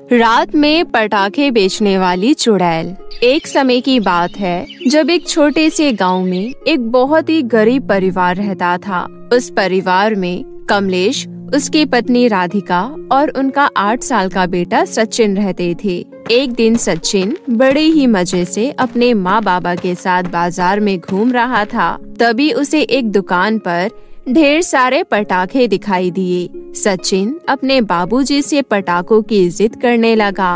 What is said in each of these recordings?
रात में पटाखे बेचने वाली चुड़ैल। एक समय की बात है जब एक छोटे से गांव में एक बहुत ही गरीब परिवार रहता था। उस परिवार में कमलेश, उसकी पत्नी राधिका और उनका 8 साल का बेटा सचिन रहते थे। एक दिन सचिन बड़े ही मजे से अपने माँ बाबा के साथ बाजार में घूम रहा था। तभी उसे एक दुकान पर ढेर सारे पटाखे दिखाई दिए। सचिन अपने बाबूजी से पटाखों की जिद करने लगा।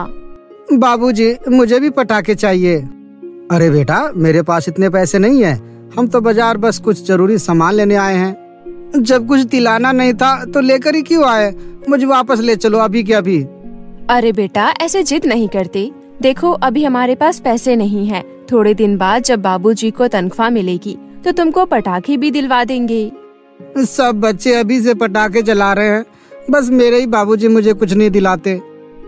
बाबूजी, मुझे भी पटाखे चाहिए। अरे बेटा, मेरे पास इतने पैसे नहीं है। हम तो बाजार बस कुछ जरूरी सामान लेने आए हैं। जब कुछ दिलाना नहीं था तो लेकर ही क्यों आए? मुझे वापस ले चलो अभी के अभी। अरे बेटा, ऐसे जिद नहीं करते। देखो, अभी हमारे पास पैसे नहीं है। थोड़े दिन बाद जब बाबूजी को तनख्वाह मिलेगी तो तुमको पटाखे भी दिलवा देंगे। सब बच्चे अभी से पटाखे जला रहे हैं, बस मेरे ही बाबूजी मुझे कुछ नहीं दिलाते।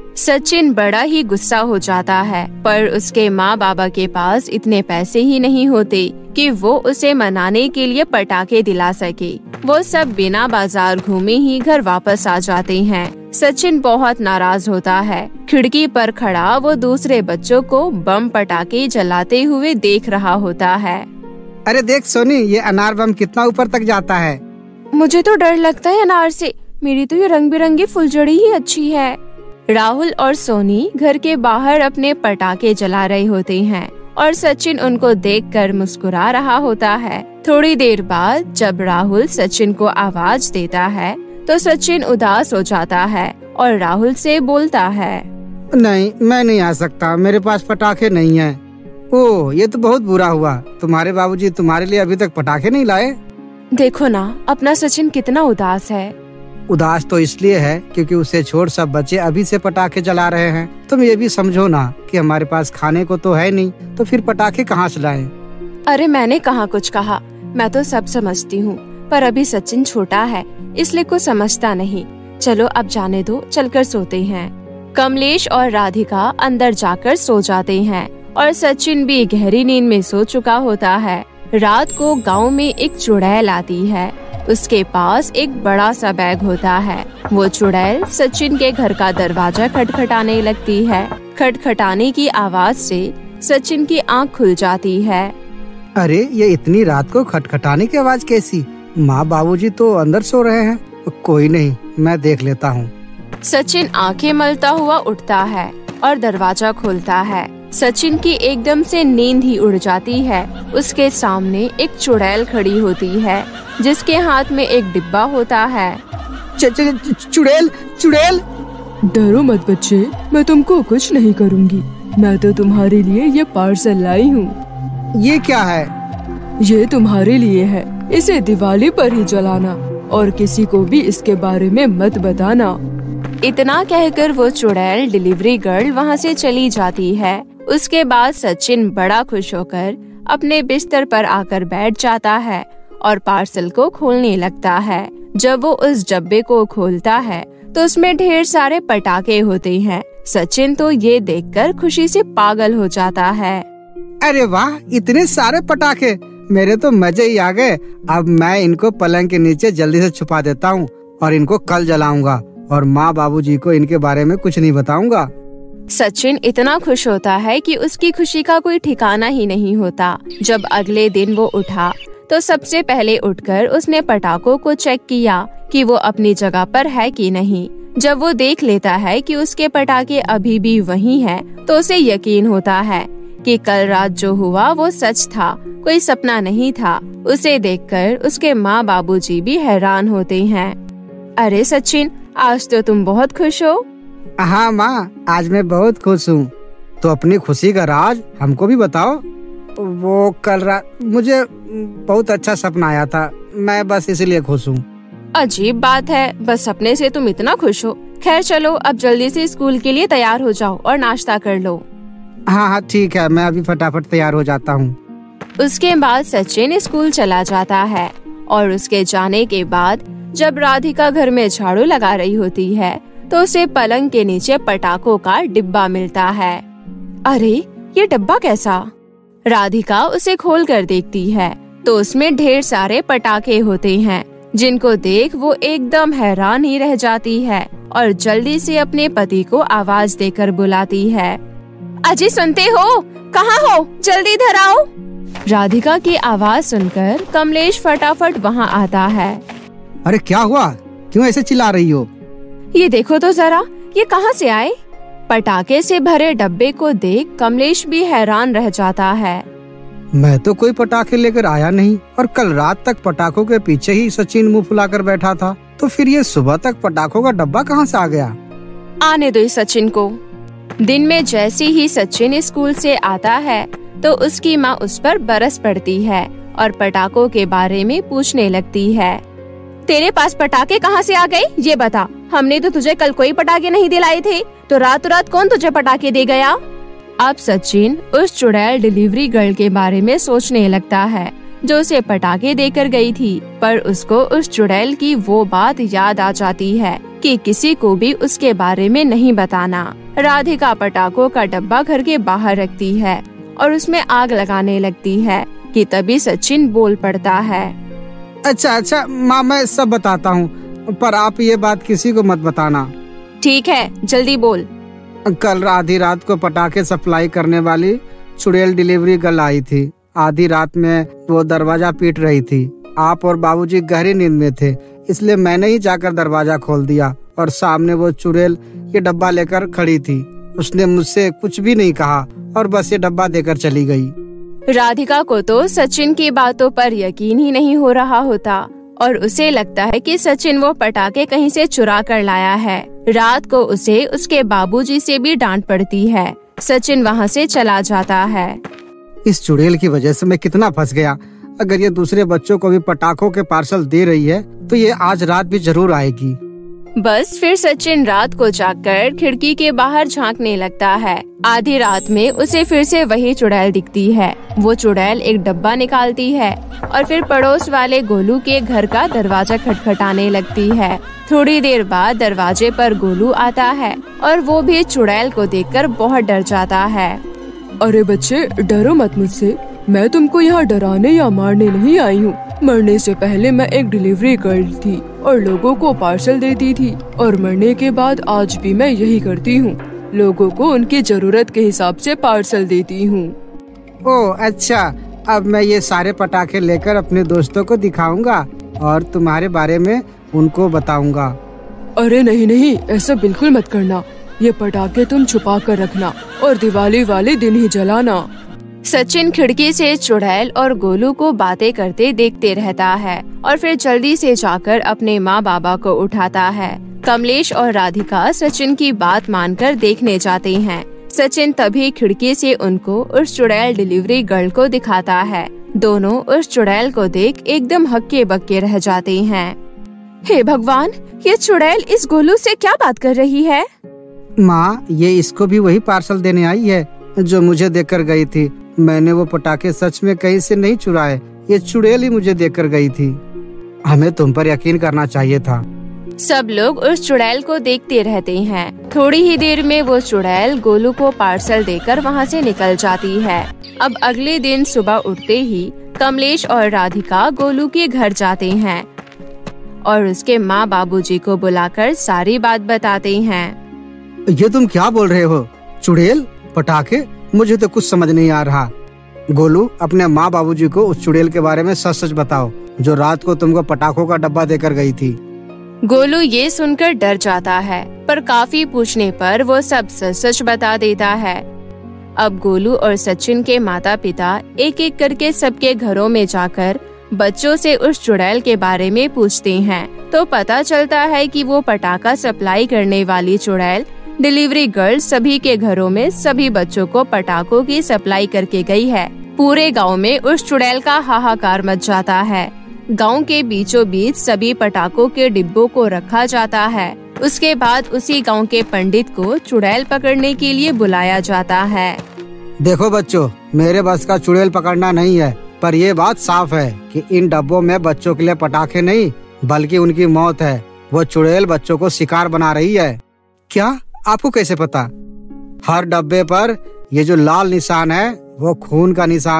सचिन बड़ा ही गुस्सा हो जाता है, पर उसके माँ बाबा के पास इतने पैसे ही नहीं होते कि वो उसे मनाने के लिए पटाखे दिला सके। वो सब बिना बाजार घूमे ही घर वापस आ जाते हैं। सचिन बहुत नाराज होता है। खिड़की पर खड़ा वो दूसरे बच्चों को बम पटाखे जलाते हुए देख रहा होता है। अरे देख सोनी, ये अनार बम कितना ऊपर तक जाता है। मुझे तो डर लगता है अनार से। मेरी तो ये रंग बिरंगी फुलझड़ी ही अच्छी है। राहुल और सोनी घर के बाहर अपने पटाखे जला रहे होते हैं और सचिन उनको देखकर मुस्कुरा रहा होता है। थोड़ी देर बाद जब राहुल सचिन को आवाज देता है तो सचिन उदास हो जाता है और राहुल से बोलता है, नहीं, मैं नहीं आ सकता, मेरे पास पटाखे नहीं है। ओह, ये तो बहुत बुरा हुआ। तुम्हारे बाबूजी तुम्हारे लिए अभी तक पटाखे नहीं लाए। देखो ना, अपना सचिन कितना उदास है। उदास तो इसलिए है क्योंकि उसे छोड़ सब बच्चे अभी से पटाखे जला रहे हैं। तुम ये भी समझो ना कि हमारे पास खाने को तो है नहीं, तो फिर पटाखे कहाँ से लाएं? अरे मैंने कहाँ कुछ कहा, मैं तो सब समझती हूँ, पर अभी सचिन छोटा है इसलिए कुछ समझता नहीं। चलो अब जाने दो, चलकर सोते हैं। कमलेश और राधिका अंदर जाकर सो जाते हैं और सचिन भी गहरी नींद में सो चुका होता है। रात को गांव में एक चुड़ैल आती है। उसके पास एक बड़ा सा बैग होता है। वो चुड़ैल सचिन के घर का दरवाजा खटखटाने लगती है। खटखटाने की आवाज से सचिन की आंख खुल जाती है। अरे, ये इतनी रात को खटखटाने की आवाज कैसी? माँ बाबूजी तो अंदर सो रहे हैं। कोई नहीं, मैं देख लेता हूँ। सचिन आंखें मलता हुआ उठता है और दरवाजा खोलता है। सचिन की एकदम से नींद ही उड़ जाती है। उसके सामने एक चुड़ैल खड़ी होती है जिसके हाथ में एक डिब्बा होता है। चुड़ैल, चुड़ैल! डरो मत बच्चे, मैं तुमको कुछ नहीं करूँगी। मैं तो तुम्हारे लिए ये पार्सल लाई हूँ। ये क्या है? ये तुम्हारे लिए है। इसे दिवाली पर ही जलाना और किसी को भी इसके बारे में मत बताना। इतना कहकर वो चुड़ैल डिलीवरी गर्ल वहाँ से चली जाती है। उसके बाद सचिन बड़ा खुश होकर अपने बिस्तर पर आकर बैठ जाता है और पार्सल को खोलने लगता है। जब वो उस डब्बे को खोलता है तो उसमें ढेर सारे पटाखे होते हैं। सचिन तो ये देखकर खुशी से पागल हो जाता है। अरे वाह, इतने सारे पटाखे! मेरे तो मजे ही आ गए। अब मैं इनको पलंग के नीचे जल्दी से छुपा देता हूँ और इनको कल जलाऊंगा और माँ बाबूजी को इनके बारे में कुछ नहीं बताऊंगा। सचिन इतना खुश होता है कि उसकी खुशी का कोई ठिकाना ही नहीं होता। जब अगले दिन वो उठा तो सबसे पहले उठकर उसने पटाखों को चेक किया कि वो अपनी जगह पर है कि नहीं। जब वो देख लेता है कि उसके पटाखे अभी भी वही हैं, तो उसे यकीन होता है कि कल रात जो हुआ वो सच था, कोई सपना नहीं था। उसे देखकर उसके माँ बाबूजी भी हैरान होते हैं। अरे सचिन, आज तो तुम बहुत खुश हो। हाँ माँ, आज मैं बहुत खुश हूँ। तो अपनी खुशी का राज हमको भी बताओ। वो कल रात मुझे बहुत अच्छा सपना आया था, मैं बस इसलिए खुश हूँ। अजीब बात है, बस सपने से तुम इतना खुश हो। खैर चलो, अब जल्दी से स्कूल के लिए तैयार हो जाओ और नाश्ता कर लो। हाँ, ठीक है, मैं अभी फटाफट तैयार हो जाता हूँ। उसके बाद सचिन स्कूल चला जाता है और उसके जाने के बाद जब राधिका घर में झाड़ू लगा रही होती है तो उसे पलंग के नीचे पटाखों का डिब्बा मिलता है। अरे, ये डिब्बा कैसा? राधिका उसे खोल कर देखती है तो उसमें ढेर सारे पटाखे होते हैं। जिनको देख वो एकदम हैरान ही रह जाती है और जल्दी से अपने पति को आवाज देकर बुलाती है। अजी सुनते हो? कहाँ हो? जल्दी इधर आओ। राधिका की आवाज सुनकर कमलेश फटाफट वहाँ आता है। अरे क्या हुआ? क्यों ऐसे चिल्ला रही हो? ये देखो तो जरा, ये कहाँ से आए? पटाखे से भरे डब्बे को देख कमलेश भी हैरान रह जाता है। मैं तो कोई पटाखे लेकर आया नहीं और कल रात तक पटाखों के पीछे ही सचिन मुंह फुलाकर बैठा था, तो फिर ये सुबह तक पटाखों का डब्बा कहाँ से आ गया? आने दो इस सचिन को। दिन में जैसे ही सचिन स्कूल से आता है तो उसकी माँ उस पर बरस पड़ती है और पटाखों के बारे में पूछने लगती है। तेरे पास पटाखे कहाँ से आ गए? ये बता। हमने तो तुझे कल कोई पटाखे नहीं दिलाए थे, तो रातों रात कौन तुझे पटाखे दे गया? अब सचिन उस चुड़ैल डिलीवरी गर्ल के बारे में सोचने लगता है जो उसे पटाखे देकर गई थी, पर उसको उस चुड़ैल की वो बात याद आ जाती है कि किसी को भी उसके बारे में नहीं बताना। राधिका पटाखों का डब्बा घर के बाहर रखती है और उसमें आग लगाने लगती है कि तभी सचिन बोल पड़ता है। अच्छा माँ, मैं सब बताता हूँ, पर आप ये बात किसी को मत बताना। ठीक है, जल्दी बोल। कल आधी रात को पटाखे सप्लाई करने वाली चुड़ैल डिलीवरी गर्ल आई थी। आधी रात में वो दरवाजा पीट रही थी। आप और बाबूजी गहरी नींद में थे, इसलिए मैंने ही जाकर दरवाजा खोल दिया और सामने वो चुड़ैल ये डब्बा लेकर खड़ी थी। उसने मुझसे कुछ भी नहीं कहा और बस ये डब्बा देकर चली गई। राधिका को तो सचिन की बातों पर यकीन ही नहीं हो रहा होता और उसे लगता है कि सचिन वो पटाखे कहीं से चुरा कर लाया है। रात को उसे उसके बाबूजी से भी डांट पड़ती है। सचिन वहाँ से चला जाता है। इस चुड़ैल की वजह से मैं कितना फंस गया। अगर ये दूसरे बच्चों को भी पटाखों के पार्सल दे रही है तो ये आज रात भी जरूर आएगी। बस फिर सचिन रात को जागकर खिड़की के बाहर झांकने लगता है। आधी रात में उसे फिर से वही चुड़ैल दिखती है। वो चुड़ैल एक डब्बा निकालती है और फिर पड़ोस वाले गोलू के घर का दरवाजा खटखटाने लगती है। थोड़ी देर बाद दरवाजे पर गोलू आता है और वो भी चुड़ैल को देखकर बहुत डर जाता है। अरे बच्चे, डरो मत मुझसे। मैं तुमको यहाँ डराने या मारने नहीं आई हूँ। मरने से पहले मैं एक डिलीवरी गर्ल थी और लोगों को पार्सल देती थी, और मरने के बाद आज भी मैं यही करती हूँ। लोगों को उनकी जरूरत के हिसाब से पार्सल देती हूँ। ओह अच्छा, अब मैं ये सारे पटाखे लेकर अपने दोस्तों को दिखाऊंगा और तुम्हारे बारे में उनको बताऊंगा। अरे नहीं, ऐसा बिल्कुल मत करना। ये पटाखे तुम छुपा कर रखना और दिवाली वाले दिन ही जलाना। सचिन खिड़की से चुड़ैल और गोलू को बातें करते देखते रहता है और फिर जल्दी से जाकर अपने माँ बाबा को उठाता है। कमलेश और राधिका सचिन की बात मानकर देखने जाते हैं। सचिन तभी खिड़की से उनको उस चुड़ैल डिलीवरी गर्ल को दिखाता है। दोनों उस चुड़ैल को देख एकदम हक्के बक्के रह जाते हैं। हे भगवान, ये चुड़ैल इस गोलू से क्या बात कर रही है? माँ, ये इसको भी वही पार्सल देने आई है जो मुझे देकर गई थी। मैंने वो पटाखे सच में कहीं से नहीं चुराए, ये चुड़ैल ही मुझे देकर गई थी। हमें तुम पर यकीन करना चाहिए था। सब लोग उस चुड़ैल को देखते रहते हैं। थोड़ी ही देर में वो चुड़ैल गोलू को पार्सल देकर वहाँ से निकल जाती है। अब अगले दिन सुबह उठते ही कमलेश और राधिका गोलू के घर जाते हैं और उसके माँ बाबूजी को बुलाकर सारी बात बताते हैं। ये तुम क्या बोल रहे हो? चुड़ैल, पटाखे? मुझे तो कुछ समझ नहीं आ रहा। गोलू, अपने माँ बाबूजी को उस चुड़ैल के बारे में सच सच बताओ जो रात को तुमको पटाखों का डब्बा देकर गई थी। गोलू ये सुनकर डर जाता है, पर काफी पूछने पर वो सब सच सच बता देता है। अब गोलू और सचिन के माता पिता एक एक करके सबके घरों में जाकर बच्चों से उस चुड़ैल के बारे में पूछते हैं, तो पता चलता है कि वो पटाखा सप्लाई करने वाली चुड़ैल डिलीवरी गर्ल सभी के घरों में सभी बच्चों को पटाखों की सप्लाई करके गई है। पूरे गांव में उस चुड़ैल का हाहाकार मच जाता है। गांव के बीचों बीच सभी पटाखों के डिब्बों को रखा जाता है। उसके बाद उसी गांव के पंडित को चुड़ैल पकड़ने के लिए बुलाया जाता है। देखो बच्चों, मेरे बस का चुड़ैल पकड़ना नहीं है, पर ये बात साफ है कि इन डब्बों में बच्चों के लिए पटाखे नहीं बल्कि उनकी मौत है। वो चुड़ैल बच्चों को शिकार बना रही है। क्या? आपको कैसे पता? हर डब्बे पर ये जो लाल निशान है वो खून का निशान है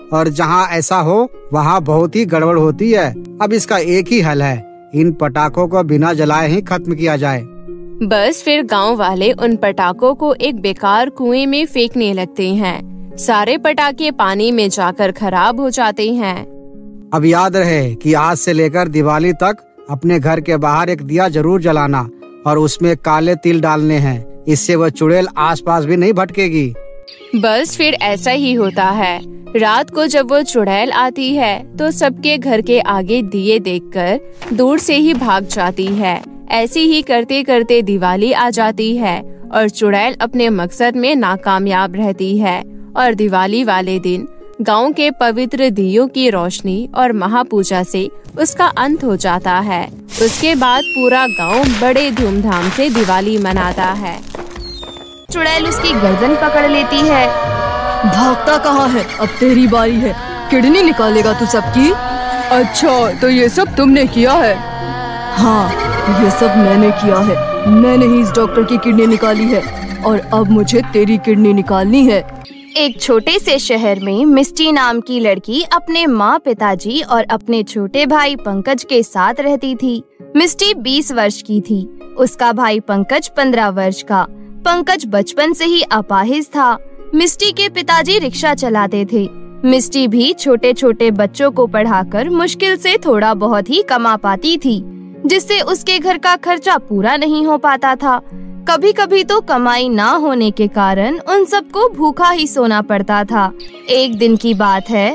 और जहाँ ऐसा हो वहाँ बहुत ही गड़बड़ होती है। अब इसका एक ही हल है, इन पटाखों को बिना जलाए ही खत्म किया जाए। बस फिर गांव वाले उन पटाखों को एक बेकार कुएं में फेंकने लगते हैं। सारे पटाखे पानी में जाकर खराब हो जाते हैं। अब याद रहे कि आज से लेकर दिवाली तक अपने घर के बाहर एक दिया जरूर जलाना और उसमें काले तिल डालने हैं। इससे वह चुड़ैल आसपास भी नहीं भटकेगी। बस फिर ऐसा ही होता है। रात को जब वो चुड़ैल आती है तो सबके घर के आगे दिए देखकर दूर से ही भाग जाती है। ऐसे ही करते करते दिवाली आ जाती है और चुड़ैल अपने मकसद में नाकामयाब रहती है। और दिवाली वाले दिन गांव के पवित्र दियों की रोशनी और महापूजा से उसका अंत हो जाता है। उसके बाद पूरा गांव बड़े धूमधाम से दिवाली मनाता है। चुड़ैल उसकी गर्दन पकड़ लेती है। भागता कहाँ है? अब तेरी बारी है, किडनी निकालेगा तू सबकी। अच्छा, तो ये सब तुमने किया है? हाँ, ये सब मैंने किया है। मैंने ही इस डॉक्टर की किडनी निकाली है और अब मुझे तेरी किडनी निकालनी है। एक छोटे से शहर में मिस्टी नाम की लड़की अपने माँ, पिताजी और अपने छोटे भाई पंकज के साथ रहती थी। मिस्टी 20 वर्ष की थी, उसका भाई पंकज 15 वर्ष का। पंकज बचपन से ही अपाहिज था। मिस्टी के पिताजी रिक्शा चलाते थे। मिस्टी भी छोटे छोटे बच्चों को पढ़ाकर मुश्किल से थोड़ा बहुत ही कमा पाती थी, जिससे उसके घर का खर्चा पूरा नहीं हो पाता था। कभी कभी तो कमाई ना होने के कारण उन सबको भूखा ही सोना पड़ता था। एक दिन की बात है,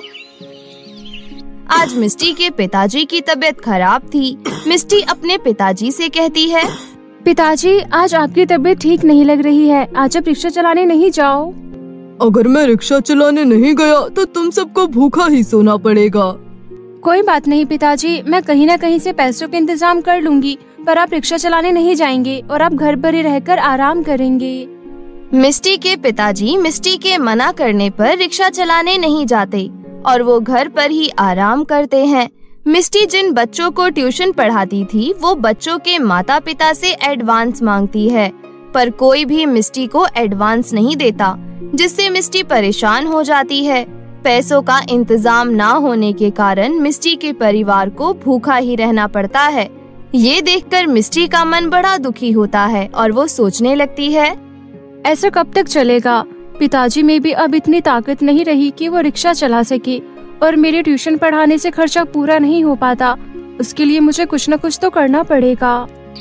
आज मिस्टी के पिताजी की तबीयत खराब थी। मिस्टी अपने पिताजी से कहती है, पिताजी, आज आपकी तबीयत ठीक नहीं लग रही है। आज आप रिक्शा चलाने नहीं जाओ। अगर मैं रिक्शा चलाने नहीं गया तो तुम सबको भूखा ही सोना पड़ेगा। कोई बात नहीं पिताजी, मैं कहीं न कहीं से पैसों का इंतजाम कर लूंगी, पर आप रिक्शा चलाने नहीं जाएंगे और आप घर पर ही रहकर आराम करेंगे। मिस्टी के पिताजी मिस्टी के मना करने पर रिक्शा चलाने नहीं जाते और वो घर पर ही आराम करते हैं। मिस्टी जिन बच्चों को ट्यूशन पढ़ाती थी, वो बच्चों के माता पिता से एडवांस मांगती है, पर कोई भी मिस्टी को एडवांस नहीं देता, जिससे मिस्टी परेशान हो जाती है। पैसों का इंतजाम ना होने के कारण मिस्टी के परिवार को भूखा ही रहना पड़ता है। ये देखकर मिस्टी का मन बड़ा दुखी होता है और वो सोचने लगती है, ऐसा कब तक चलेगा? पिताजी में भी अब इतनी ताकत नहीं रही कि वो रिक्शा चला सके और मेरे ट्यूशन पढ़ाने से खर्चा पूरा नहीं हो पाता। उसके लिए मुझे कुछ न कुछ तो करना पड़ेगा।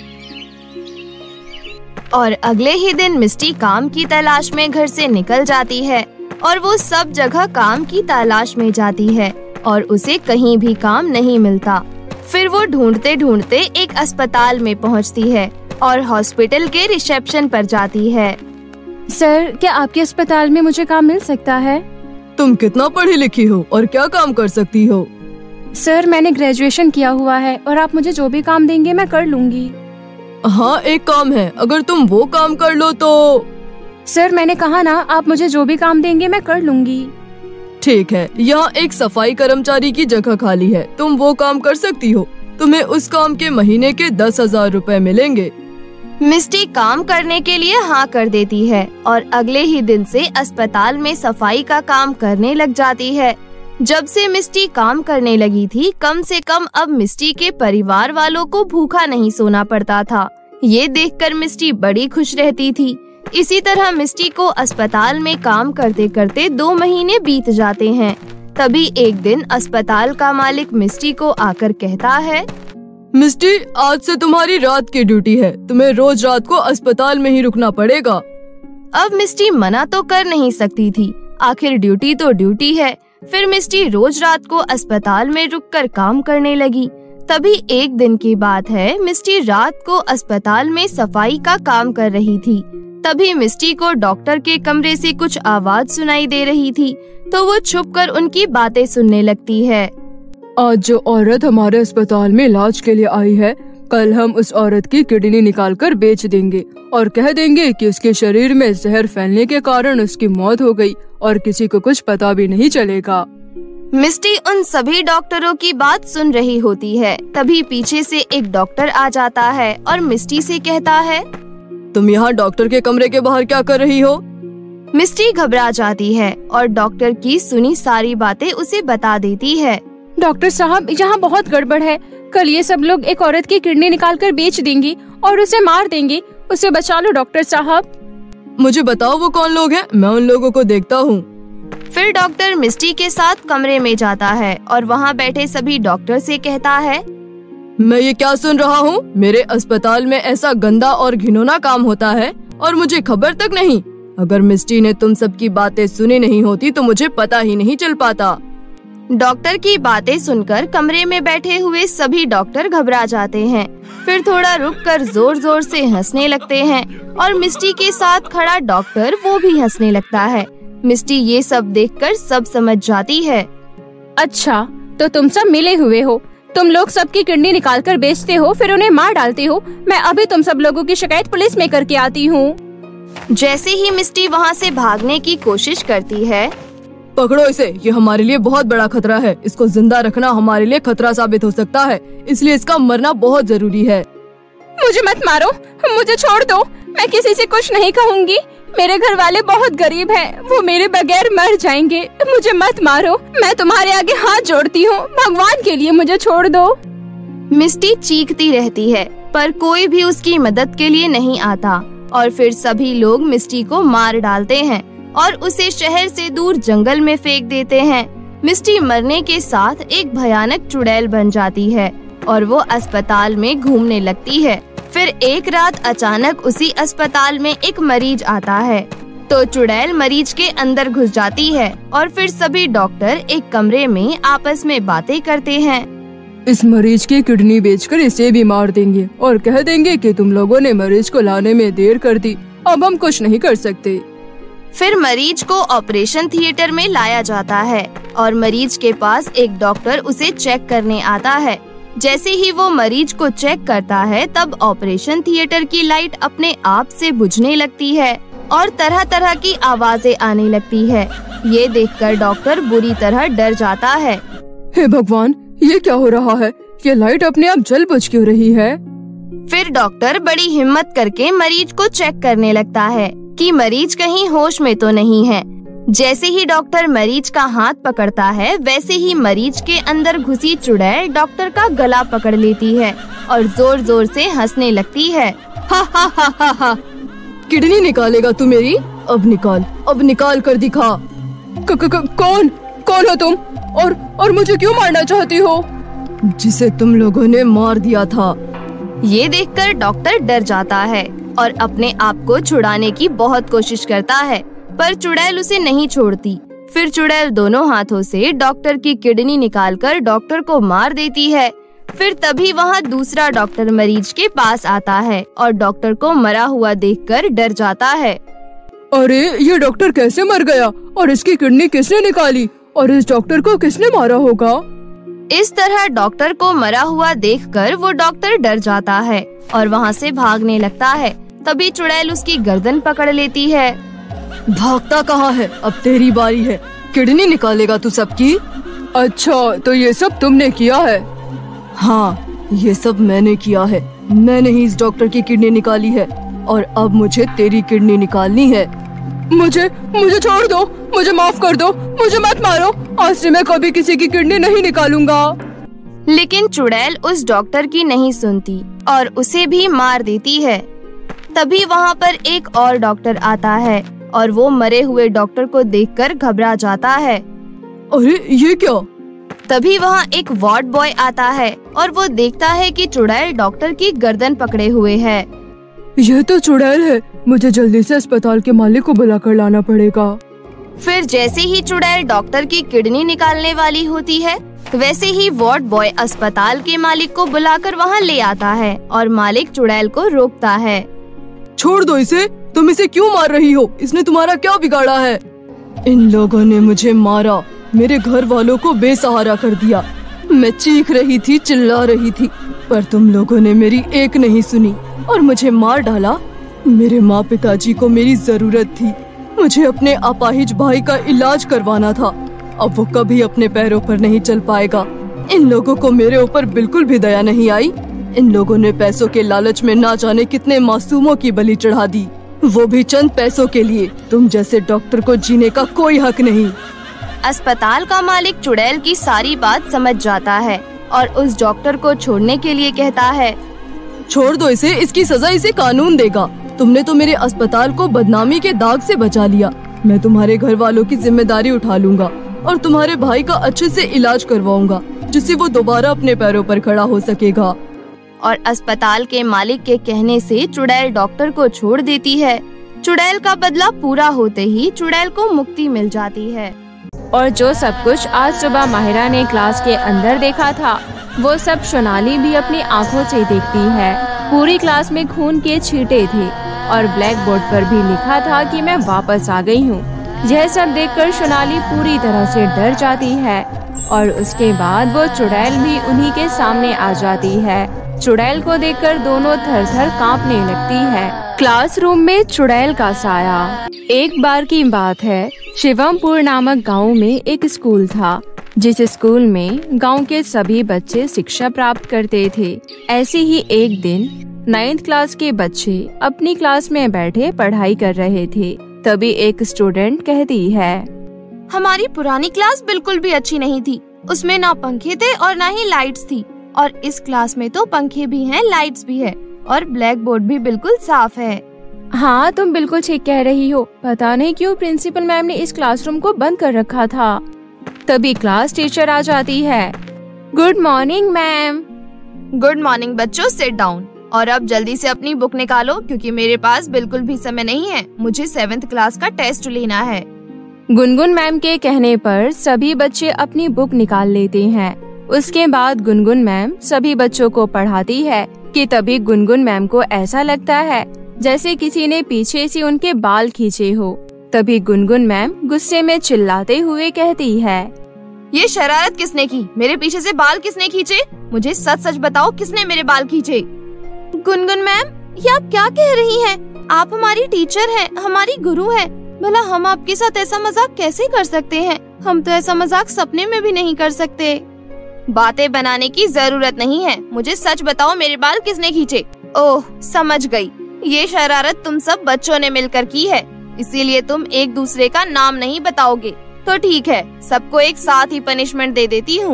और अगले ही दिन मिस्टी काम की तलाश में घर से निकल जाती है और वो सब जगह काम की तलाश में जाती है और उसे कहीं भी काम नहीं मिलता। फिर वो ढूंढते ढूंढते एक अस्पताल में पहुंचती है और हॉस्पिटल के रिसेप्शन पर जाती है। सर, क्या आपके अस्पताल में मुझे काम मिल सकता है? तुम कितना पढ़ी लिखी हो और क्या काम कर सकती हो? सर, मैंने ग्रेजुएशन किया हुआ है और आप मुझे जो भी काम देंगे मैं कर लूंगी। हाँ, एक काम है, अगर तुम वो काम कर लो तो। सर, मैंने कहा ना, आप मुझे जो भी काम देंगे मैं कर लूंगी। ठीक है, यहाँ एक सफाई कर्मचारी की जगह खाली है, तुम वो काम कर सकती हो। तुम्हें उस काम के महीने के 10,000 रुपए मिलेंगे। मिस्टी काम करने के लिए हाँ कर देती है और अगले ही दिन से अस्पताल में सफाई का काम करने लग जाती है। जब से मिस्टी काम करने लगी थी, कम से कम अब मिस्टी के परिवार वालों को भूखा नहीं सोना पड़ता था। ये देखकर मिस्टी बड़ी खुश रहती थी। इसी तरह मिस्टी को अस्पताल में काम करते करते 2 महीने बीत जाते हैं। तभी एक दिन अस्पताल का मालिक मिस्टी को आकर कहता है, मिस्टी, आज से तुम्हारी रात की ड्यूटी है, तुम्हें रोज रात को अस्पताल में ही रुकना पड़ेगा। अब मिस्टी मना तो कर नहीं सकती थी, आखिर ड्यूटी तो ड्यूटी है। फिर मिस्टी रोज रात को अस्पताल में रुककर काम करने लगी। तभी एक दिन की बात है, मिस्टी रात को अस्पताल में सफाई का काम कर रही थी। तभी मिस्टी को डॉक्टर के कमरे से कुछ आवाज सुनाई दे रही थी, तो वो छुपकर उनकी बातें सुनने लगती है। आज जो औरत हमारे अस्पताल में इलाज के लिए आई है, कल हम उस औरत की किडनी निकालकर बेच देंगे और कह देंगे कि उसके शरीर में जहर फैलने के कारण उसकी मौत हो गई और किसी को कुछ पता भी नहीं चलेगा। मिस्टी उन सभी डॉक्टरों की बात सुन रही होती है। तभी पीछे से एक डॉक्टर आ जाता है और मिस्टी से कहता है, तुम यहाँ डॉक्टर के कमरे के बाहर क्या कर रही हो? मिस्टी घबरा जाती है और डॉक्टर की सुनी सारी बातें उसे बता देती है। डॉक्टर साहब, यहाँ बहुत गड़बड़ है। कल ये सब लोग एक औरत की किडनी निकालकर बेच देंगी और उसे मार देंगे। उसे बचा लो डॉक्टर साहब। मुझे बताओ वो कौन लोग हैं, मैं उन लोगों को देखता हूँ। फिर डॉक्टर मिस्टी के साथ कमरे में जाता है और वहाँ बैठे सभी डॉक्टर से कहता है, मैं ये क्या सुन रहा हूँ? मेरे अस्पताल में ऐसा गंदा और घिनौना काम होता है और मुझे खबर तक नहीं। अगर मिस्टी ने तुम सबकी बातें सुनी नहीं होती तो मुझे पता ही नहीं चल पाता। डॉक्टर की बातें सुनकर कमरे में बैठे हुए सभी डॉक्टर घबरा जाते हैं। फिर थोड़ा रुककर जोर जोर से हंसने लगते हैं और मिस्टी के साथ खड़ा डॉक्टर वो भी हंसने लगता है। मिस्टी ये सब देखकर सब समझ जाती है। अच्छा, तो तुम सब मिले हुए हो। तुम लोग सबकी किडनी निकालकर बेचते हो, फिर उन्हें मार डालते हो। मैं अभी तुम सब लोगों की शिकायत पुलिस में करके आती हूँ। जैसे ही मिस्टी वहाँ से भागने की कोशिश करती है, पकड़ो इसे, ये हमारे लिए बहुत बड़ा खतरा है। इसको जिंदा रखना हमारे लिए खतरा साबित हो सकता है, इसलिए इसका मरना बहुत जरूरी है। मुझे मत मारो, मुझे छोड़ दो। मैं किसी से कुछ नहीं कहूँगी। मेरे घर वाले बहुत गरीब हैं, वो मेरे बगैर मर जाएंगे। मुझे मत मारो, मैं तुम्हारे आगे हाथ जोड़ती हूँ। भगवान के लिए मुझे छोड़ दो। मिस्टी चीखती रहती है पर कोई भी उसकी मदद के लिए नहीं आता और फिर सभी लोग मिस्टी को मार डालते हैं और उसे शहर से दूर जंगल में फेंक देते हैं। मिस्टी मरने के साथ एक भयानक चुड़ैल बन जाती है और वो अस्पताल में घूमने लगती है। फिर एक रात अचानक उसी अस्पताल में एक मरीज आता है तो चुड़ैल मरीज के अंदर घुस जाती है और फिर सभी डॉक्टर एक कमरे में आपस में बातें करते हैं। इस मरीज की किडनी बेचकर इसे भी मार देंगे और कह देंगे कि तुम लोगों ने मरीज को लाने में देर कर दी, अब हम कुछ नहीं कर सकते। फिर मरीज को ऑपरेशन थिएटर में लाया जाता है और मरीज के पास एक डॉक्टर उसे चेक करने आता है। जैसे ही वो मरीज को चेक करता है तब ऑपरेशन थिएटर की लाइट अपने आप से बुझने लगती है और तरह तरह की आवाजें आने लगती है। ये देखकर डॉक्टर बुरी तरह डर जाता है। हे भगवान, ये क्या हो रहा है? ये लाइट अपने आप जल बुझ क्यों रही है? फिर डॉक्टर बड़ी हिम्मत करके मरीज को चेक करने लगता है कि मरीज कहीं होश में तो नहीं है। जैसे ही डॉक्टर मरीज का हाथ पकड़ता है वैसे ही मरीज के अंदर घुसी चुड़ैल डॉक्टर का गला पकड़ लेती है और जोर जोर से हंसने लगती है। हा हा हा हा हा। किडनी निकालेगा तू मेरी? अब निकाल कर दिखा। कौन हो तुम और मुझे क्यों मारना चाहती हो? जिसे तुम लोगों ने मार दिया था। ये देखकर डॉक्टर डर जाता है और अपने आप को छुड़ाने की बहुत कोशिश करता है पर चुड़ैल उसे नहीं छोड़ती। फिर चुड़ैल दोनों हाथों से डॉक्टर की किडनी निकालकर डॉक्टर को मार देती है। फिर तभी वहाँ दूसरा डॉक्टर मरीज के पास आता है और डॉक्टर को मरा हुआ देखकर डर जाता है। अरे, ये डॉक्टर कैसे मर गया और इसकी किडनी किसने निकाली और इस डॉक्टर को किसने मारा होगा? इस तरह डॉक्टर को मरा हुआ देखकर वो डॉक्टर डर जाता है और वहाँ से भागने लगता है। तभी चुड़ैल उसकी गर्दन पकड़ लेती है। भागता कहाँ है? अब तेरी बारी है। किडनी निकालेगा तू सबकी? अच्छा, तो ये सब तुमने किया है? हाँ, ये सब मैंने किया है। मैंने ही इस डॉक्टर की किडनी निकाली है और अब मुझे तेरी किडनी निकालनी है। मुझे छोड़ दो, मुझे माफ कर दो, मुझे मत मारो। आज से मैं कभी किसी की किडनी नहीं निकालूंगा। लेकिन चुड़ैल उस डॉक्टर की नहीं सुनती और उसे भी मार देती है। तभी वहाँ पर एक और डॉक्टर आता है और वो मरे हुए डॉक्टर को देखकर घबरा जाता है। अरे, ये क्या? तभी वहाँ एक वार्ड बॉय आता है और वो देखता है कि चुड़ैल डॉक्टर की गर्दन पकड़े हुए है। यह तो चुड़ैल है, मुझे जल्दी से अस्पताल के मालिक को बुलाकर लाना पड़ेगा। फिर जैसे ही चुड़ैल डॉक्टर की किडनी निकालने वाली होती है वैसे ही वार्ड बॉय अस्पताल के मालिक को बुलाकर वहाँ ले आता है और मालिक चुड़ैल को रोकता है। छोड़ दो इसे, तुम इसे क्यों मार रही हो? इसने तुम्हारा क्या बिगाड़ा है? इन लोगों ने मुझे मारा, मेरे घर वालों को बेसहारा कर दिया। मैं चीख रही थी, चिल्ला रही थी, पर तुम लोगों ने मेरी एक नहीं सुनी और मुझे मार डाला। मेरे माँ पिताजी को मेरी जरूरत थी, मुझे अपने अपाहिज भाई का इलाज करवाना था। अब वो कभी अपने पैरों पर नहीं चल पाएगा। इन लोगों को मेरे ऊपर बिल्कुल भी दया नहीं आई। इन लोगों ने पैसों के लालच में ना जाने कितने मासूमों की बलि चढ़ा दी। वो भी चंद पैसों के लिए। तुम जैसे डॉक्टर को जीने का कोई हक नहीं। अस्पताल का मालिक चुड़ैल की सारी बात समझ जाता है और उस डॉक्टर को छोड़ने के लिए कहता है, छोड़ दो इसे, इसकी सजा इसे कानून देगा। तुमने तो मेरे अस्पताल को बदनामी के दाग से बचा लिया। मैं तुम्हारे घर वालों की जिम्मेदारी उठा लूंगा और तुम्हारे भाई का अच्छे से इलाज करवाऊंगा, जिससे वो दोबारा अपने पैरों पर खड़ा हो सकेगा। और अस्पताल के मालिक के कहने से चुड़ैल डॉक्टर को छोड़ देती है। चुड़ैल का बदला पूरा होते ही चुड़ैल को मुक्ति मिल जाती है। और जो सब कुछ आज सुबह माहिरा ने क्लास के अंदर देखा था, वो सब सोनाली भी अपनी आँखों से देखती है। पूरी क्लास में खून के छींटे थे और ब्लैक बोर्ड पर भी लिखा था कि मैं वापस आ गई हूँ। यह सब देखकर सोनाली पूरी तरह से डर जाती है और उसके बाद वो चुड़ैल भी उन्हीं के सामने आ जाती है। चुड़ैल को देखकर दोनों थर थर कांपने लगती है। क्लासरूम में चुड़ैल का साया। एक बार की बात है, शिवमपुर नामक गांव में एक स्कूल था, जिस स्कूल में गांव के सभी बच्चे शिक्षा प्राप्त करते थे। ऐसे ही एक दिन 9th क्लास के बच्चे अपनी क्लास में बैठे पढ़ाई कर रहे थे। तभी एक स्टूडेंट कहती है, हमारी पुरानी क्लास बिल्कुल भी अच्छी नहीं थी। उसमें ना पंखे थे और ना ही लाइट्स थी, और इस क्लास में तो पंखे भी हैं, लाइट्स भी है और ब्लैक बोर्ड भी बिल्कुल साफ है। हाँ, तुम बिल्कुल ठीक कह रही हो। पता नहीं क्यों प्रिंसिपल मैम ने इस क्लासरूम को बंद कर रखा था। तभी क्लास टीचर आ जाती है। Good morning ma'am. Good morning बच्चों, सिट डाउन। और अब जल्दी से अपनी बुक निकालो, क्योंकि मेरे पास बिल्कुल भी समय नहीं है। मुझे 7th क्लास का टेस्ट लेना है। गुनगुन मैम के कहने पर सभी बच्चे अपनी बुक निकाल लेते हैं। उसके बाद गुनगुन मैम सभी बच्चों को पढ़ाती है कि तभी गुनगुन मैम को ऐसा लगता है जैसे किसी ने पीछे से उनके बाल खींचे हो। तभी गुनगुन मैम गुस्से में चिल्लाते हुए कहती है, ये शरारत किसने की? मेरे पीछे से बाल किसने खींचे? मुझे सच सच बताओ, किसने मेरे बाल खींचे? गुनगुन मैम, ये आप क्या कह रही हैं? आप हमारी टीचर हैं, हमारी गुरु हैं। भला हम आपके साथ ऐसा मजाक कैसे कर सकते हैं? हम तो ऐसा मजाक सपने में भी नहीं कर सकते। बातें बनाने की जरूरत नहीं है। मुझे सच बताओ, मेरे बाल किसने खींचे? ओह, समझ गई। ये शरारत तुम सब बच्चों ने मिलकर की है, इसीलिए तुम एक दूसरे का नाम नहीं बताओगे। तो ठीक है, सबको एक साथ ही पनिशमेंट दे देती हूँ।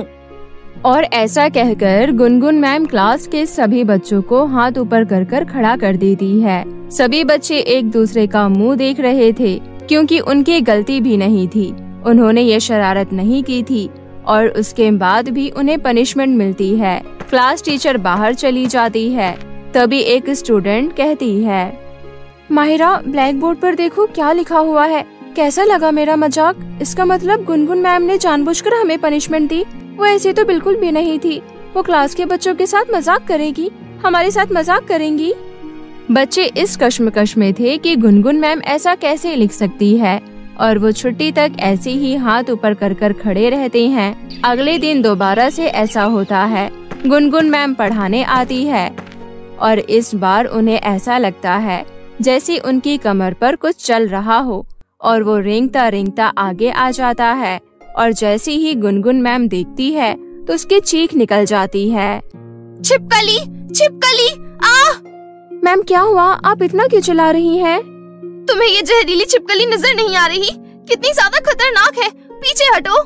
और ऐसा कहकर गुनगुन मैम क्लास के सभी बच्चों को हाथ ऊपर कर खड़ा कर देती है। सभी बच्चे एक दूसरे का मुंह देख रहे थे, क्योंकि उनकी गलती भी नहीं थी। उन्होंने ये शरारत नहीं की थी और उसके बाद भी उन्हें पनिशमेंट मिलती है। क्लास टीचर बाहर चली जाती है। तभी एक स्टूडेंट कहती है, माहिरा, ब्लैक बोर्ड पर देखो क्या लिखा हुआ है। कैसा लगा मेरा मजाक? इसका मतलब गुनगुन मैम ने जानबूझकर हमें पनिशमेंट दी। वो ऐसी तो बिल्कुल भी नहीं थी। वो क्लास के बच्चों के साथ मजाक करेगी, हमारे साथ मजाक करेंगी। बच्चे इस कश्मकश में थे कि गुनगुन मैम ऐसा कैसे लिख सकती है, और वो छुट्टी तक ऐसे ही हाथ ऊपर कर खड़े रहते हैं। अगले दिन दोबारा से ऐसा होता है। गुनगुन मैम पढ़ाने आती है और इस बार उन्हें ऐसा लगता है जैसे उनकी कमर पर कुछ चल रहा हो, और वो रेंगता रेंगता आगे आ जाता है। और जैसे ही गुनगुन मैम देखती है तो उसकी चीख निकल जाती है, छिपकली, छिपकली, आ! मैम क्या हुआ? आप इतना क्यों चिल्ला रही हैं? तुम्हें ये जहरीली छिपकली नजर नहीं आ रही? कितनी ज्यादा खतरनाक है, पीछे हटो।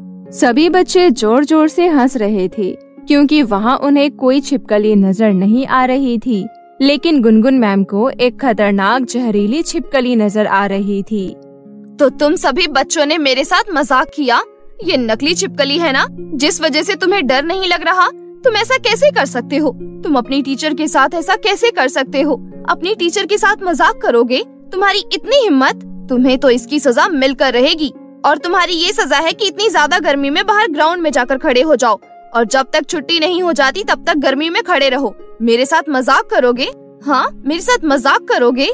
सभी बच्चे जोर जोर से हंस रहे थे, क्योंकि वहाँ उन्हें कोई छिपकली नजर नहीं आ रही थी, लेकिन गुनगुन मैम को एक खतरनाक जहरीली छिपकली नजर आ रही थी। तो तुम सभी बच्चों ने मेरे साथ मजाक किया? ये नकली छिपकली है ना, जिस वजह से तुम्हें डर नहीं लग रहा? तुम ऐसा कैसे कर सकते हो? तुम अपनी टीचर के साथ ऐसा कैसे कर सकते हो? अपनी टीचर के साथ मजाक करोगे? तुम्हारी इतनी हिम्मत? तुम्हें तो इसकी सजा मिलकर रहेगी। और तुम्हारी ये सजा है कि इतनी ज्यादा गर्मी में बाहर ग्राउंड में जाकर खड़े हो जाओ, और जब तक छुट्टी नहीं हो जाती तब तक गर्मी में खड़े रहो। मेरे साथ मजाक करोगे? हाँ, मेरे साथ मजाक करोगे?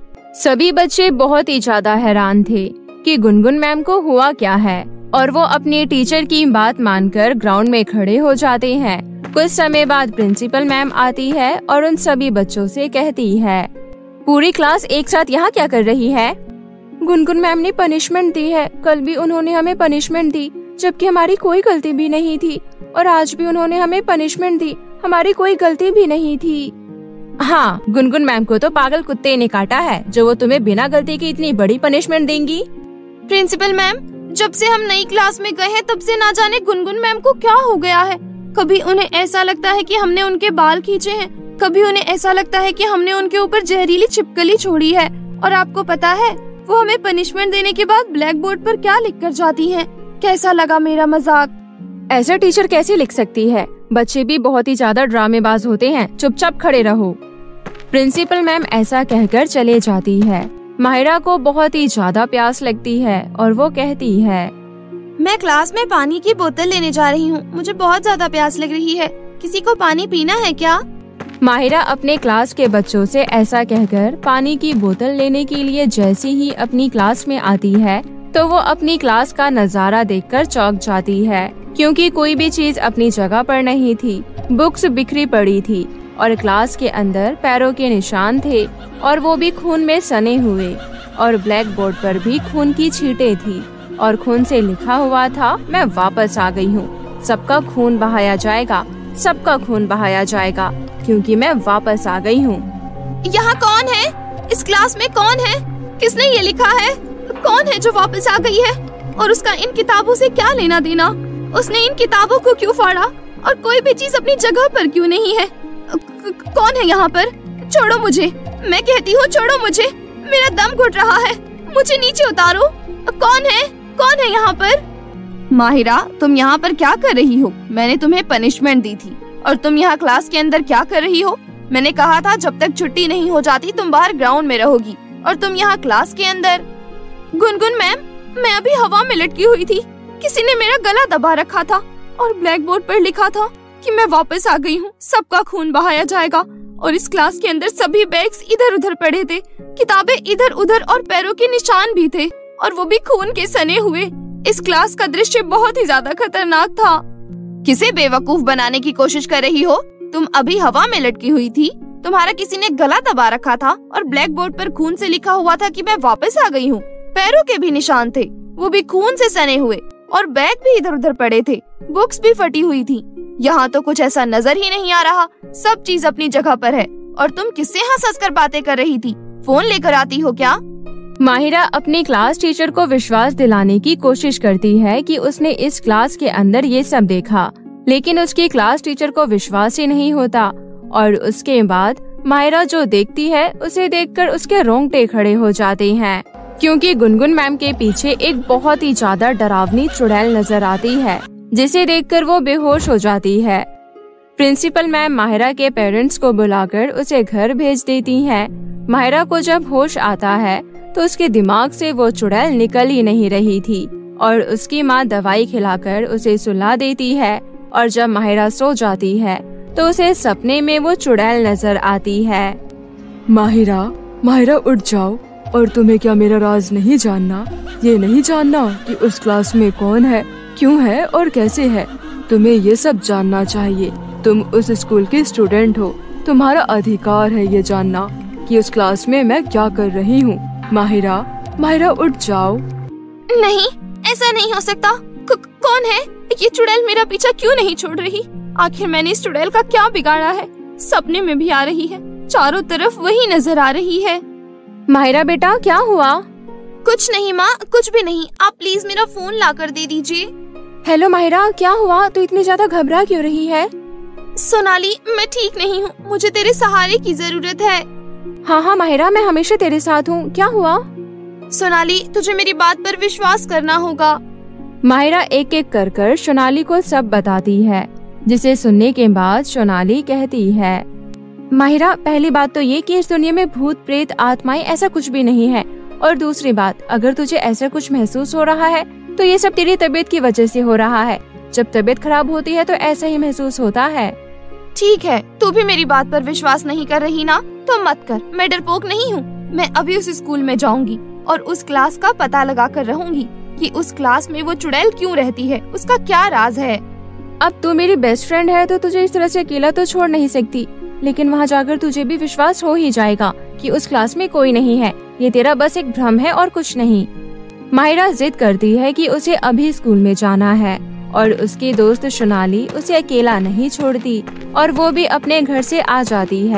सभी बच्चे बहुत ही ज्यादा हैरान थे कि गुनगुन मैम को हुआ क्या है, और वो अपनी टीचर की बात मानकर ग्राउंड में खड़े हो जाते हैं। कुछ समय बाद प्रिंसिपल मैम आती है और उन सभी बच्चों से कहती है, पूरी क्लास एक साथ यहाँ क्या कर रही है? गुनगुन मैम ने पनिशमेंट दी है। कल भी उन्होंने हमें पनिशमेंट दी, जबकि हमारी कोई गलती भी नहीं थी, और आज भी उन्होंने हमें पनिशमेंट दी, हमारी कोई गलती भी नहीं थी। हाँ, गुनगुन मैम को तो पागल कुत्ते ने काटा है, जो वो तुम्हें बिना गलती के इतनी बड़ी पनिशमेंट देंगी। प्रिंसिपल मैम, जब से हम नई क्लास में गए हैं तब से ना जाने गुनगुन मैम को क्या हो गया है। कभी उन्हें ऐसा लगता है कि हमने उनके बाल खींचे हैं, कभी उन्हें ऐसा लगता है कि हमने उनके ऊपर जहरीली छिपकली छोड़ी है। और आपको पता है वो हमें पनिशमेंट देने के बाद ब्लैक बोर्ड पर क्या लिख कर जाती हैं? कैसा लगा मेरा मजाक? ऐसा टीचर कैसे लिख सकती है? बच्चे भी बहुत ही ज्यादा ड्रामेबाज होते हैं, चुपचाप खड़े रहो। प्रिंसिपल मैम ऐसा कहकर चले जाती है। माहिरा को बहुत ही ज्यादा प्यास लगती है और वो कहती है, मैं क्लास में पानी की बोतल लेने जा रही हूँ, मुझे बहुत ज्यादा प्यास लग रही है, किसी को पानी पीना है क्या? माहिरा अपने क्लास के बच्चों से ऐसा कहकर पानी की बोतल लेने के लिए जैसे ही अपनी क्लास में आती है तो वो अपनी क्लास का नजारा देखकर चौंक जाती है, क्योंकि कोई भी चीज अपनी जगह पर नहीं थी। बुक्स बिखरी पड़ी थी और क्लास के अंदर पैरों के निशान थे और वो भी खून में सने हुए, और ब्लैक बोर्ड पर भी खून की छींटें थी और खून से लिखा हुआ था, मैं वापस आ गई हूँ, सबका खून बहाया जाएगा, सबका खून बहाया जाएगा, क्योंकि मैं वापस आ गई हूँ। यहाँ कौन है? इस क्लास में कौन है? किसने ये लिखा है? कौन है जो वापस आ गई है? और उसका इन किताबों से क्या लेना देना? उसने इन किताबों को क्यों फाड़ा और कोई भी चीज अपनी जगह पर क्यों नहीं है? कौन है यहाँ पर? छोड़ो मुझे, मैं कहती हूँ छोड़ो मुझे, मेरा दम घुट रहा है, मुझे नीचे उतारो। कौन है? कौन है यहाँ पर? माहिरा, तुम यहाँ पर क्या कर रही हो? मैंने तुम्हें पनिशमेंट दी थी और तुम यहाँ क्लास के अंदर क्या कर रही हो? मैंने कहा था जब तक छुट्टी नहीं हो जाती तुम बाहर ग्राउंड में रहोगी, और तुम यहाँ क्लास के अंदर। गुनगुन मैम, मैं अभी हवा में लटकी हुई थी, किसी ने मेरा गला दबा रखा था और ब्लैक बोर्ड पर लिखा था कि मैं वापस आ गई हूँ, सबका खून बहाया जाएगा। और इस क्लास के अंदर सभी बैग्स इधर उधर पड़े थे, किताबें इधर उधर और पैरों के निशान भी थे, और वो भी खून के सने हुए। इस क्लास का दृश्य बहुत ही ज्यादा खतरनाक था। किसे बेवकूफ बनाने की कोशिश कर रही हो? तुम अभी हवा में लटकी हुई थी, तुम्हारा किसी ने गला दबा रखा था और ब्लैक बोर्ड पर खून से लिखा हुआ था कि मैं वापस आ गई हूँ। पैरों के भी निशान थे, वो भी खून से सने हुए, और बैग भी इधर उधर पड़े थे, बुक्स भी फटी हुई थी। यहाँ तो कुछ ऐसा नजर ही नहीं आ रहा, सब चीज अपनी जगह पर है। और तुम किससे हंस कर बातें कर रही थी? फोन लेकर आती हो क्या? माहिरा अपनी क्लास टीचर को विश्वास दिलाने की कोशिश करती है कि उसने इस क्लास के अंदर ये सब देखा, लेकिन उसकी क्लास टीचर को विश्वास ही नहीं होता। और उसके बाद माहिरा जो देखती है उसे देखकर उसके रोंगटे खड़े हो जाते हैं, क्योंकि गुनगुन मैम के पीछे एक बहुत ही ज्यादा डरावनी चुड़ैल नजर आती है, जिसे देखकर वो बेहोश हो जाती है। प्रिंसिपल मैम माहिरा के पेरेंट्स को बुलाकर उसे घर भेज देती हैं। माहिरा को जब होश आता है तो उसके दिमाग से वो चुड़ैल निकल ही नहीं रही थी, और उसकी माँ दवाई खिलाकर उसे सुला देती है। और जब माहिरा सो जाती है तो उसे सपने में वो चुड़ैल नजर आती है। माहिरा, माहिरा उठ जाओ, और तुम्हें क्या मेरा राज नहीं जानना? ये नहीं जानना कि उस क्लास में कौन है, क्यों है और कैसे है? तुम्हें ये सब जानना चाहिए। तुम उस स्कूल के स्टूडेंट हो, तुम्हारा अधिकार है ये जानना कि उस क्लास में मैं क्या कर रही हूँ। माहिरा, माहिरा उठ जाओ। नहीं, ऐसा नहीं हो सकता। कौन है ये चुड़ैल? मेरा पीछा क्यों नहीं छोड़ रही? आखिर मैंने इस चुड़ैल का क्या बिगाड़ा है? सपने में भी आ रही है, चारों तरफ वही नजर आ रही है। माहिरा बेटा, क्या हुआ? कुछ नहीं माँ, कुछ भी नहीं। आप प्लीज मेरा फोन ला कर दे दीजिए। हेलो माहिरा, क्या हुआ? तू इतनी ज्यादा घबरा क्यों रही है? सोनाली, मैं ठीक नहीं हूँ, मुझे तेरे सहारे की जरूरत है। हाँ हाँ माहिरा, मैं हमेशा तेरे साथ हूँ। क्या हुआ? सोनाली, तुझे मेरी बात पर विश्वास करना होगा। माहिरा एक एक कर सोनाली को सब बताती है, जिसे सुनने के बाद सोनाली कहती है, माहिरा, पहली बात तो ये कि इस दुनिया में भूत प्रेत आत्माएं ऐसा कुछ भी नहीं है, और दूसरी बात, अगर तुझे ऐसा कुछ महसूस हो रहा है तो ये सब तेरी तबीयत की वजह से हो रहा है। जब तबीयत खराब होती है तो ऐसा ही महसूस होता है। ठीक है, तू भी मेरी बात पर विश्वास नहीं कर रही ना, तो मत कर। मैं डरपोक नहीं हूँ। मैं अभी उस स्कूल में जाऊंगी और उस क्लास का पता लगा कर रहूंगी कि उस क्लास में वो चुड़ैल क्यों रहती है, उसका क्या राज है। अब तू मेरी बेस्ट फ्रेंड है तो तुझे इस तरह से अकेला तो छोड़ नहीं सकती, लेकिन वहाँ जाकर तुझे भी विश्वास हो ही जाएगा कि उस क्लास में कोई नहीं है। ये तेरा बस एक भ्रम है और कुछ नहीं। माहिरा जिद करती है कि उसे अभी स्कूल में जाना है, और उसकी दोस्त सोनाली उसे अकेला नहीं छोड़ती और वो भी अपने घर से आ जाती है।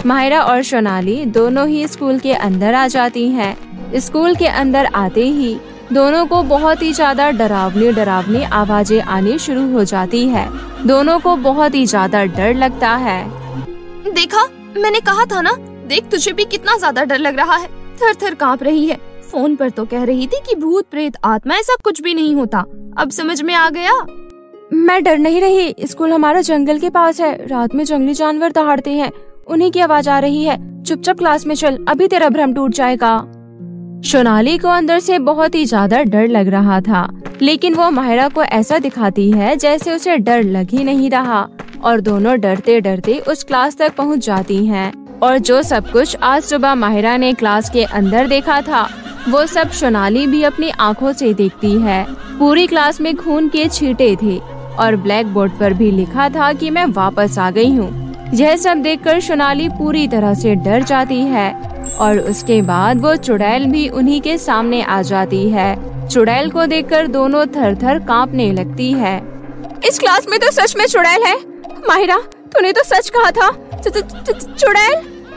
माहिरा और सोनाली दोनों ही स्कूल के अंदर आ जाती हैं। स्कूल के अंदर आते ही दोनों को बहुत ही ज्यादा डरावनी आवाजें आनी शुरू हो जाती है। दोनों को बहुत ही ज्यादा डर लगता है। देखा, मैंने कहा था ना, देख तुझे भी कितना ज्यादा डर लग रहा है, थर थर कांप रही है। फोन पर तो कह रही थी कि भूत प्रेत आत्मा ऐसा कुछ भी नहीं होता, अब समझ में आ गया। मैं डर नहीं रही, स्कूल हमारा जंगल के पास है, रात में जंगली जानवर दहाड़ते हैं, उन्हीं की आवाज आ रही है। चुपचाप क्लास में चल, अभी तेरा भ्रम टूट जाएगा। सोनाली को अंदर से बहुत ही ज्यादा डर लग रहा था, लेकिन वो माहिरा को ऐसा दिखाती है जैसे उसे डर लग ही नहीं रहा, और दोनों डरते डरते उस क्लास तक पहुंच जाती हैं। और जो सब कुछ आज सुबह माहिरा ने क्लास के अंदर देखा था, वो सब सोनाली भी अपनी आँखों से देखती है। पूरी क्लास में खून के छींटे थे और ब्लैक बोर्ड पर भी लिखा था कि मैं वापस आ गई हूँ। यह सब देखकर सोनाली पूरी तरह से डर जाती है और उसके बाद वो चुड़ैल भी उन्हीं के सामने आ जाती है। चुड़ैल को देखकर दोनों थर थर कांपने लगती है। इस क्लास में तो सच में चुड़ैल है। माहिरा, तूने तो सच कहा था। चुड़ैल?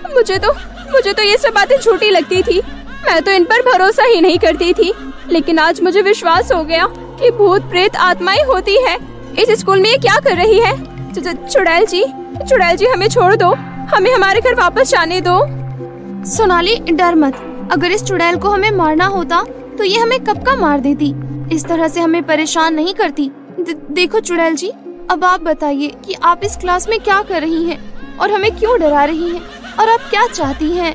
मुझे तो ये सब बातें झूठी लगती थी। मैं तो इन पर भरोसा ही नहीं करती थी, लेकिन आज मुझे विश्वास हो गया कि भूत प्रेत आत्माएं होती है। इस स्कूल में ये क्या कर रही है? चुड़ैल जी हमें छोड़ दो, हमें हमारे घर वापस जाने दो। सोनाली डर मत, अगर इस चुड़ैल को हमें मारना होता तो ये हमें कब का मार देती, इस तरह से हमें परेशान नहीं करती। देखो चुड़ैल जी, अब आप बताइए कि आप इस क्लास में क्या कर रही हैं और हमें क्यों डरा रही हैं और आप क्या चाहती हैं?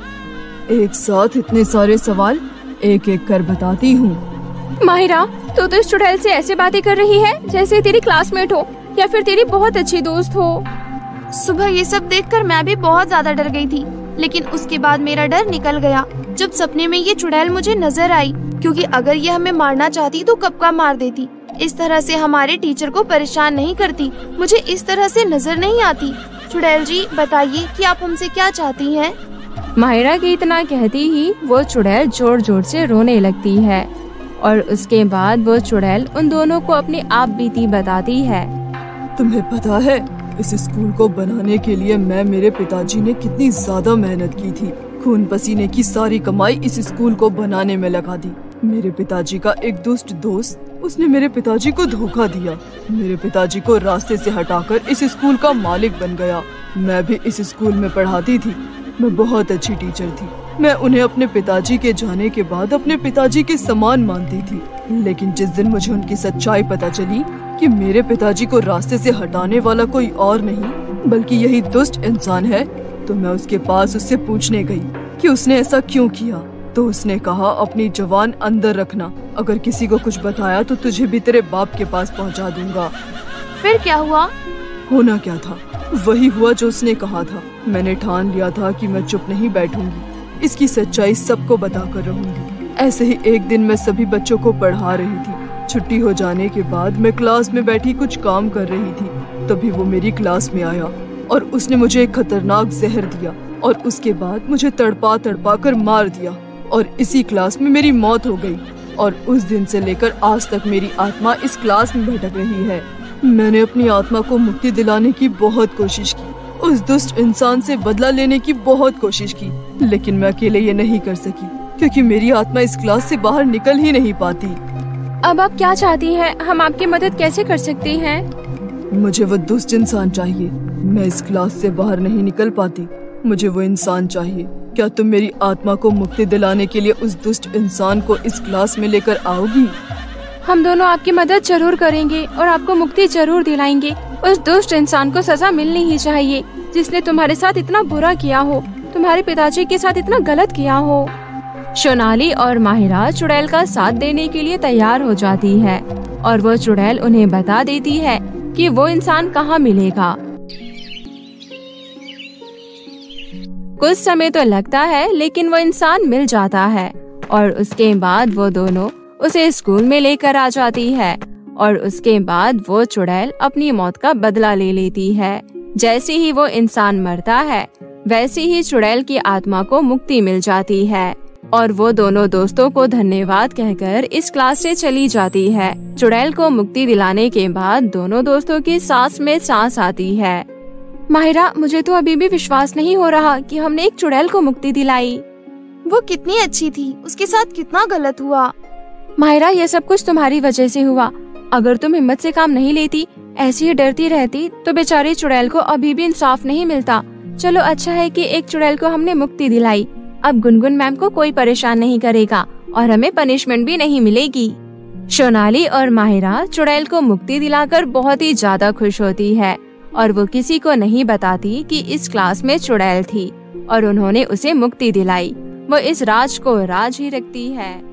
एक साथ इतने सारे सवाल, एक एक कर बताती हूँ। माहिरा, तो इस चुड़ैल से ऐसे बातें कर रही है जैसे तेरी क्लासमेट हो या फिर तेरी बहुत अच्छी दोस्त हो। सुबह ये सब देखकर मैं भी बहुत ज्यादा डर गई थी, लेकिन उसके बाद मेरा डर निकल गया जब सपने में ये चुड़ैल मुझे नजर आई, क्योंकि अगर ये हमें मारना चाहती तो कब का मार देती। इस तरह से हमारे टीचर को परेशान नहीं करती, मुझे इस तरह से नजर नहीं आती। चुड़ैल जी बताइए कि आप हमसे क्या चाहती हैं? माहिरा की इतना कहती ही वो चुड़ैल जोर जोर से रोने लगती है और उसके बाद वो चुड़ैल उन दोनों को अपनी आप बीती बताती है। तुम्हें पता है, इस स्कूल को बनाने के लिए मेरे पिताजी ने कितनी ज्यादा मेहनत की थी। खून पसीने की सारी कमाई इस स्कूल को बनाने में लगा दी। मेरे पिताजी का एक दुष्ट दोस्त, उसने मेरे पिताजी को धोखा दिया, मेरे पिताजी को रास्ते से हटाकर इस स्कूल का मालिक बन गया। मैं भी इस स्कूल में पढ़ाती थी, मैं बहुत अच्छी टीचर थी। मैं उन्हें अपने पिताजी के जाने के बाद अपने पिताजी के समान मानती थी, लेकिन जिस दिन मुझे उनकी सच्चाई पता चली कि मेरे पिताजी को रास्ते से हटाने वाला कोई और नहीं बल्कि यही दुष्ट इंसान है, तो मैं उसके पास उससे पूछने गई कि उसने ऐसा क्यों किया। तो उसने कहा, अपनी जबान अंदर रखना, अगर किसी को कुछ बताया तो तुझे भी तेरे बाप के पास पहुंचा दूंगा। फिर क्या हुआ? होना क्या था, वही हुआ जो उसने कहा था। मैंने ठान लिया था कि मैं चुप नहीं बैठूंगी, इसकी सच्चाई सबको बताकर रहूंगी। ऐसे ही एक दिन मैं सभी बच्चों को पढ़ा रही थी। छुट्टी हो जाने के बाद मैं क्लास में बैठी कुछ काम कर रही थी, तभी वो मेरी क्लास में आया और उसने मुझे एक खतरनाक जहर दिया और उसके बाद मुझे तड़पा तड़पा कर मार दिया और इसी क्लास में मेरी मौत हो गई। और उस दिन से लेकर आज तक मेरी आत्मा इस क्लास में भटक रही है। मैंने अपनी आत्मा को मुक्ति दिलाने की बहुत कोशिश की, उस दुष्ट इंसान से बदला लेने की बहुत कोशिश की, लेकिन मैं अकेले ये नहीं कर सकी क्योंकि मेरी आत्मा इस क्लास से बाहर निकल ही नहीं पाती। अब आप क्या चाहती हैं? हम आपकी मदद कैसे कर सकते हैं? मुझे वो दुष्ट इंसान चाहिए, मैं इस क्लास से बाहर नहीं निकल पाती, मुझे वो इंसान चाहिए। क्या तुम मेरी आत्मा को मुक्ति दिलाने के लिए उस दुष्ट इंसान को इस क्लास में लेकर आओगी? हम दोनों आपकी मदद जरूर करेंगे और आपको मुक्ति जरूर दिलाएंगे। उस दुष्ट इंसान को सजा मिलनी ही चाहिए जिसने तुम्हारे साथ इतना बुरा किया हो, तुम्हारे पिताजी के साथ इतना गलत किया हो। सोनाली और माहिरा चुड़ैल का साथ देने के लिए तैयार हो जाती है और वो चुड़ैल उन्हें बता देती है कि वो इंसान कहाँ मिलेगा। कुछ समय तो लगता है, लेकिन वो इंसान मिल जाता है और उसके बाद वो दोनों उसे स्कूल में लेकर आ जाती है और उसके बाद वो चुड़ैल अपनी मौत का बदला ले लेती है। जैसे ही वो इंसान मरता है, वैसे ही चुड़ैल की आत्मा को मुक्ति मिल जाती है और वो दोनों दोस्तों को धन्यवाद कहकर इस क्लास से चली जाती है। चुड़ैल को मुक्ति दिलाने के बाद दोनों दोस्तों की सांस में सांस आती है। माहिरा, मुझे तो अभी भी विश्वास नहीं हो रहा कि हमने एक चुड़ैल को मुक्ति दिलाई। वो कितनी अच्छी थी, उसके साथ कितना गलत हुआ। माहिरा, ये सब कुछ तुम्हारी वजह से हुआ। अगर तुम हिम्मत से काम नहीं लेती, ऐसी ही डरती रहती, तो बेचारी चुड़ैल को अभी भी इंसाफ नहीं मिलता। चलो, अच्छा है कि एक चुड़ैल को हमने मुक्ति दिलाई। अब गुनगुन मैम को कोई परेशान नहीं करेगा और हमें पनिशमेंट भी नहीं मिलेगी। सोनाली और माहिरा चुड़ैल को मुक्ति दिलाकर बहुत ही ज्यादा खुश होती है और वो किसी को नहीं बताती कि इस क्लास में चुड़ैल थी और उन्होंने उसे मुक्ति दिलाई। वो इस राज को राज ही रखती है।